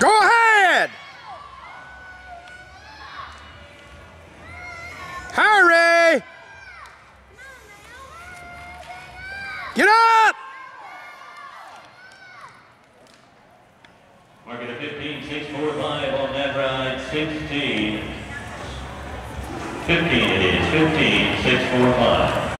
Go ahead! Hurry! Get up! Mark it a 15.645 on that ride. 15. 15 it is. 15.645.